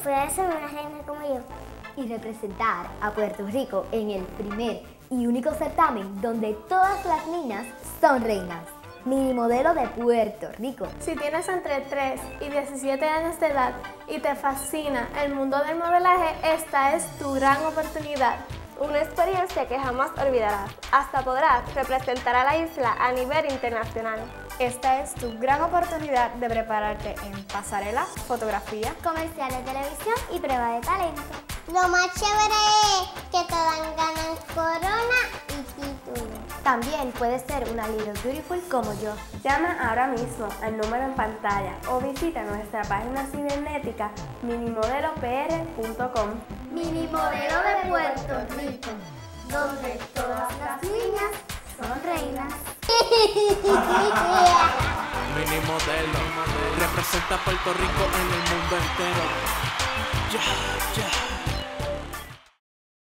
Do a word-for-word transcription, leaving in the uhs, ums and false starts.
fuera ser una reina como yo. Y representar a Puerto Rico en el primer y único certamen donde todas las niñas son reinas. Mini modelo de Puerto Rico. Si tienes entre tres y diecisiete años de edad y te fascina el mundo del modelaje, esta es tu gran oportunidad. Una experiencia que jamás olvidarás. Hasta podrás representar a la isla a nivel internacional. Esta es tu gran oportunidad de prepararte en pasarela, fotografía, comerciales de televisión y prueba de talento. Lo más chévere es que te dan ganas corona y título. También puedes ser una Little Beautiful como yo. Llama ahora mismo al número en pantalla o visita nuestra página cibernética mini modelo p r punto com. Mini modelo de Puerto Rico, donde todas las niñas son reinas. Mini modelo representa a Puerto Rico en el mundo entero. Yeah, yeah.